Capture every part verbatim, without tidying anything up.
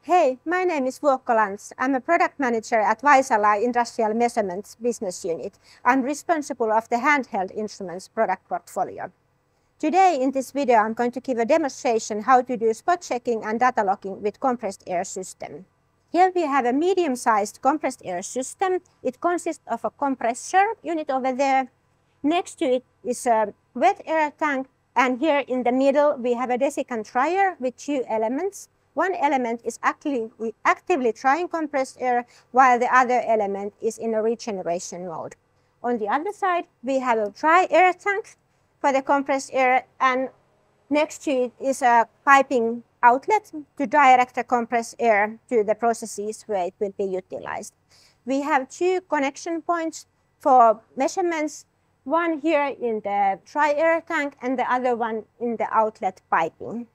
Hey, my name is Vuokko Lantz. I'm a product manager at Vaisala Industrial Measurements business unit. I'm responsible of the handheld instruments product portfolio. Today in this video I'm going to give a demonstration how to do spot checking and data logging with compressed air system. Here we have a medium-sized compressed air system. It consists of a compressor unit over there. Next to it is a wet air tank, and here in the middle we have a desiccant dryer with two elements. One element is actively, actively drying compressed air, while the other element is in a regeneration mode. On the other side, we have a dry air tank for the compressed air, and next to it is a piping outlet to direct the compressed air to the processes where it will be utilized. We have two connection points for measurements, one here in the dry air tank and the other one in the outlet piping.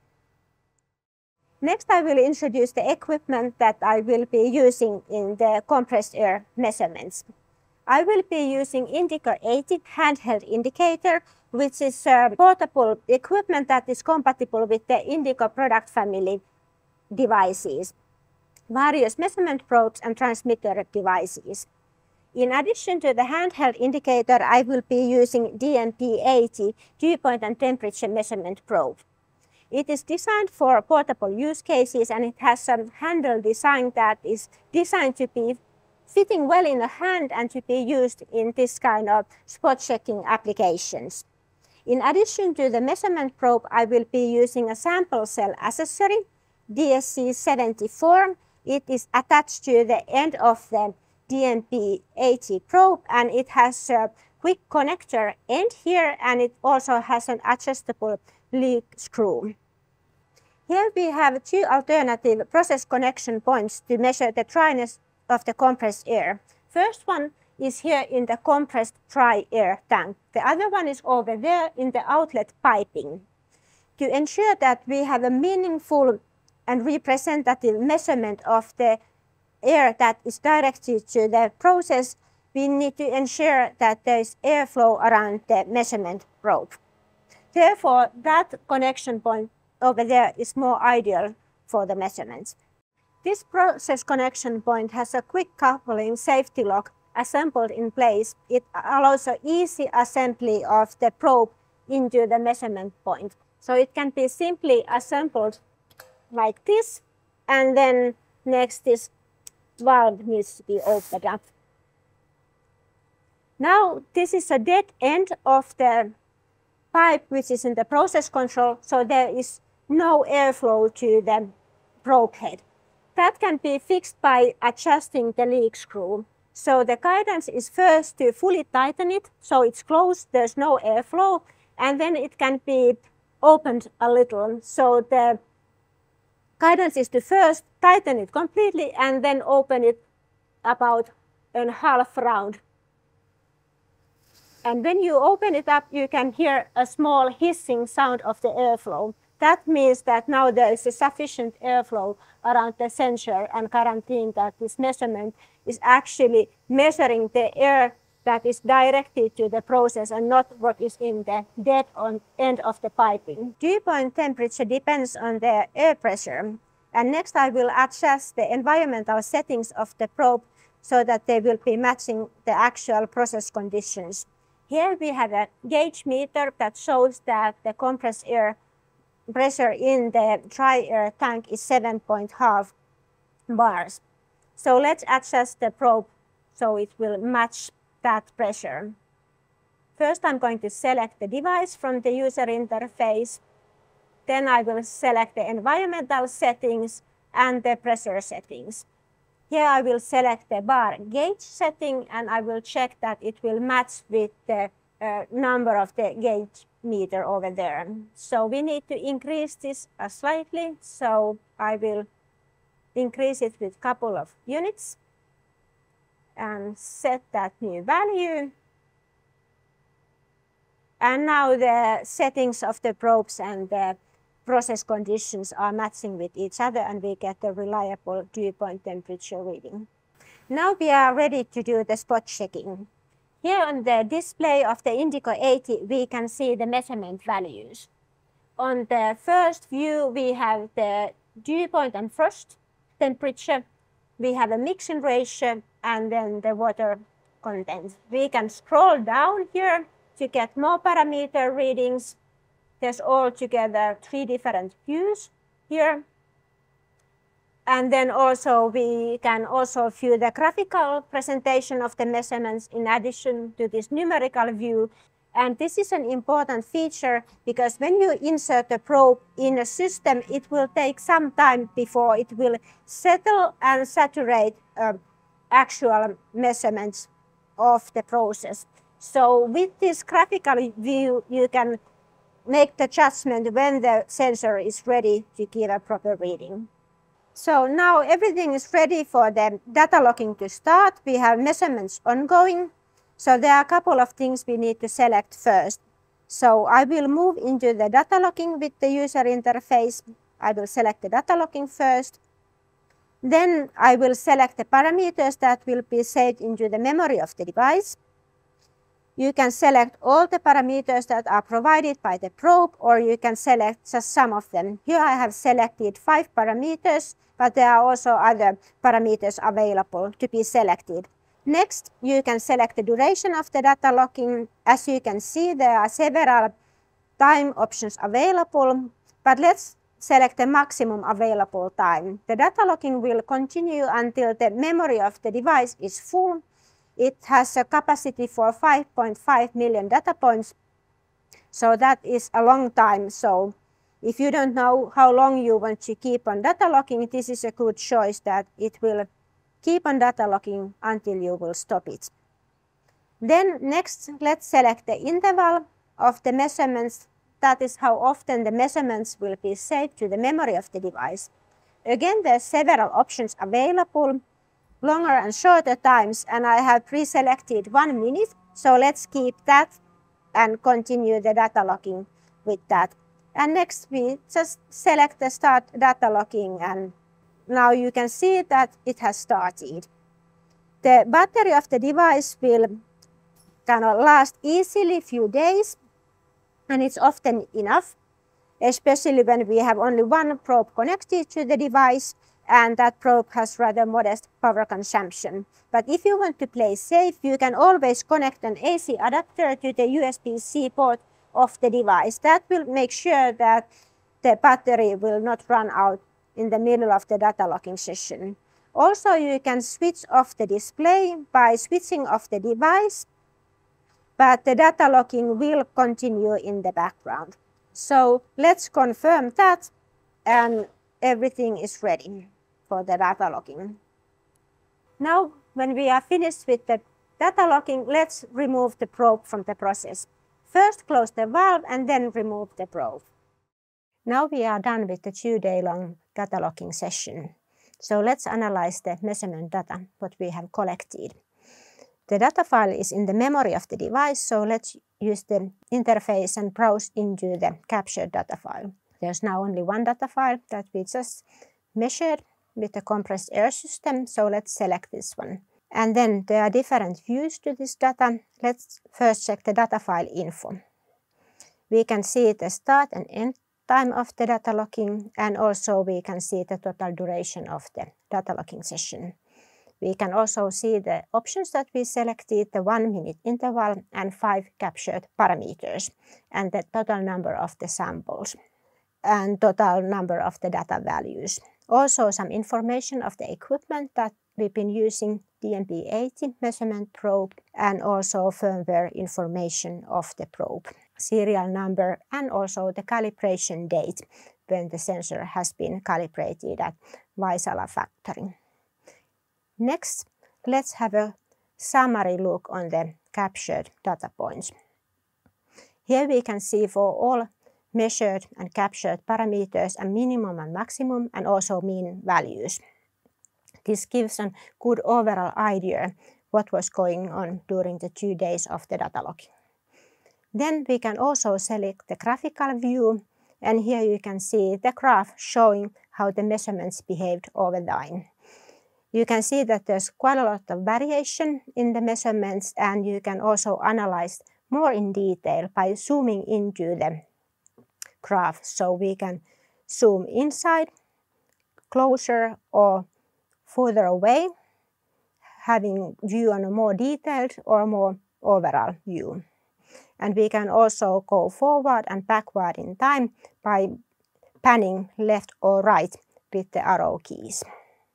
Next, I will introduce the equipment that I will be using in the compressed air measurements. I will be using Indigo eighty Handheld Indicator, which is a portable equipment that is compatible with the Indigo product family devices, various measurement probes and transmitter devices. In addition to the handheld indicator, I will be using D M P eighty dew point and temperature measurement probe. It is designed for portable use cases, and it has a handle design that is designed to be fitting well in a hand and to be used in this kind of spot checking applications. In addition to the measurement probe, I will be using a sample cell accessory, D S C seventy-four. It is attached to the end of the D M P eighty probe, and it has a quick connector end here, and it also has an adjustable leak screw. Here we have two alternative process connection points to measure the dryness of the compressed air. First one is here in the compressed dry air tank. The other one is over there in the outlet piping. To ensure that we have a meaningful and representative measurement of the air that is directed to the process, we need to ensure that there is airflow around the measurement probe. Therefore, that connection point over there is more ideal for the measurements. This process connection point has a quick coupling safety lock assembled in place. It allows an easy assembly of the probe into the measurement point. So it can be simply assembled like this, and then next this valve needs to be opened up. Now this is a dead end of the pipe which is in the process control, so there is no airflow to the probe head. That can be fixed by adjusting the leak screw. So the guidance is first to fully tighten it, so it's closed, there's no airflow, and then it can be opened a little. So the guidance is to first tighten it completely and then open it about a half round. And when you open it up, you can hear a small hissing sound of the airflow. That means that now there is a sufficient airflow around the sensor and guaranteeing that this measurement is actually measuring the air that is directed to the process and not what is in the dead on end of the piping. Dew point temperature depends on the air pressure. And next I will adjust the environmental settings of the probe so that they will be matching the actual process conditions. Here we have a gauge meter that shows that the compressed air pressure in the dry air tank is seven point five bars. So let's adjust the probe so it will match that pressure. First I'm going to select the device from the user interface. Then I will select the environmental settings and the pressure settings. Here I will select the bar gauge setting, and I will check that it will match with the uh, number of the gauge meter over there. So we need to increase this uh, slightly. So I will increase it with a couple of units and set that new value. And now the settings of the probes and the process conditions are matching with each other, and we get a reliable dew point temperature reading. Now we are ready to do the spot checking. Here on the display of the Indigo eighty, we can see the measurement values. On the first view, we have the dew point and frost temperature, we have a mixing ratio, and then the water content. We can scroll down here to get more parameter readings. There's altogether three different views here. And then also we can also view the graphical presentation of the measurements in addition to this numerical view. And this is an important feature because when you insert the probe in a system, it will take some time before it will settle and saturate uh, actual measurements of the process. So with this graphical view, you can make the judgment when the sensor is ready to give a proper reading. So now everything is ready for the data logging to start. We have measurements ongoing. So there are a couple of things we need to select first. So I will move into the data logging with the user interface. I will select the data logging first. Then I will select the parameters that will be saved into the memory of the device. You can select all the parameters that are provided by the probe, or you can select just some of them. Here I have selected five parameters, but there are also other parameters available to be selected. Next, you can select the duration of the data logging. As you can see, there are several time options available, but let's select the maximum available time. The data logging will continue until the memory of the device is full. It has a capacity for five point five million data points, so that is a long time. So if you don't know how long you want to keep on data logging, this is a good choice that it will keep on data logging until you will stop it. Then next, let's select the interval of the measurements. That is how often the measurements will be saved to the memory of the device. Again, there are several options available, longer and shorter times, and I have pre-selected one minute. So let's keep that and continue the data logging with that. And next we just select the start data logging, and now you can see that it has started. The battery of the device will kind of last easily a few days, and it's often enough, especially when we have only one probe connected to the device, and that probe has rather modest power consumption. But if you want to play safe, you can always connect an A C adapter to the U S B C port of the device. That will make sure that the battery will not run out in the middle of the data logging session. Also, you can switch off the display by switching off the device, but the data logging will continue in the background. So let's confirm that, and everything is ready for the data logging. Now, when we are finished with the data logging, let's remove the probe from the process. First, close the valve and then remove the probe. Now we are done with the two-day-long data logging session. So let's analyze the measurement data, what we have collected. The data file is in the memory of the device, so let's use the interface and browse into the captured data file. There's now only one data file that we just measured with the compressed air system, so let's select this one. And then there are different views to this data. Let's first check the data file info. We can see the start and end time of the data logging, and also we can see the total duration of the data logging session. We can also see the options that we selected, the one minute interval and five captured parameters, and the total number of the samples and total number of the data values. Also some information of the equipment that we've been using, D M B eighty measurement probe, and also firmware information of the probe, serial number, and also the calibration date when the sensor has been calibrated at Vaisala factory. Next, let's have a summary look on the captured data points. Here we can see for all measured and captured parameters a minimum and maximum, and also mean values. This gives a good overall idea what was going on during the two days of the data logging. Then we can also select the graphical view, and here you can see the graph showing how the measurements behaved over time. You can see that there's quite a lot of variation in the measurements, and you can also analyze more in detail by zooming into the graph. So we can zoom inside, closer, or further away, having view on a more detailed or more overall view. And we can also go forward and backward in time by panning left or right with the arrow keys.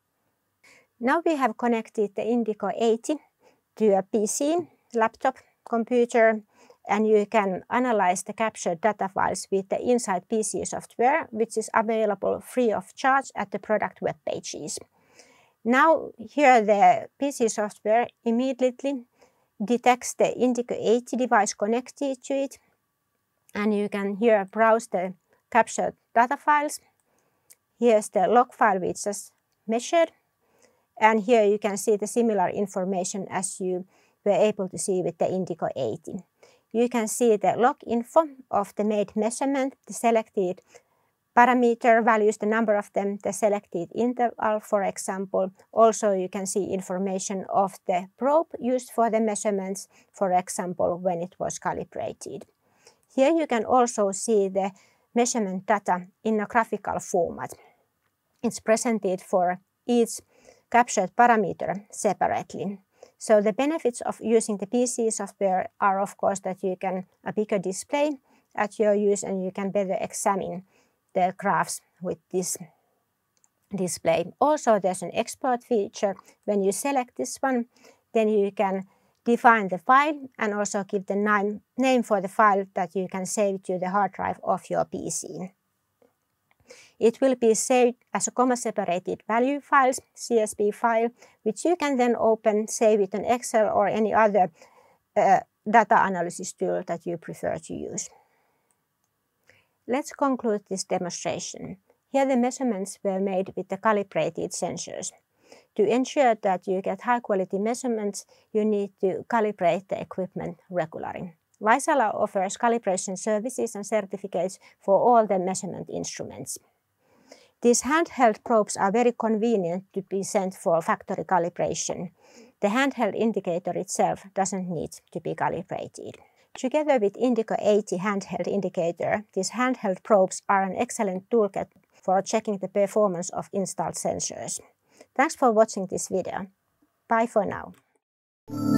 Now we have connected the Indigo eighty to a P C, laptop, computer, and you can analyze the captured data files with the Insight P C software, which is available free of charge at the product web pages. Now here the P C software immediately detects the Indigo eighty device connected to it, and you can here browse the captured data files. Here's the log file which is measured, and here you can see the similar information as you were able to see with the Indigo eighty. You can see the log info of the made measurement, the selected parameter values, the number of them, the selected interval, for example. Also you can see information of the probe used for the measurements, for example, when it was calibrated. Here you can also see the measurement data in a graphical format. It's presented for each captured parameter separately. So the benefits of using the P C software are, of course, that you can a bigger display at your use and you can better examine the graphs with this display. Also, there's an export feature. When you select this one, then you can define the file and also give the name, name for the file that you can save to the hard drive of your P C. It will be saved as a comma-separated value files, C S V file, which you can then open, save it in Excel or any other uh, data analysis tool that you prefer to use. Let's conclude this demonstration. Here the measurements were made with the calibrated sensors. To ensure that you get high-quality measurements, you need to calibrate the equipment regularly. Vaisala offers calibration services and certificates for all the measurement instruments. These handheld probes are very convenient to be sent for factory calibration. The handheld indicator itself doesn't need to be calibrated. Together with Indigo eighty Handheld Indicator, these handheld probes are an excellent toolkit for checking the performance of installed sensors. Thanks for watching this video. Bye for now.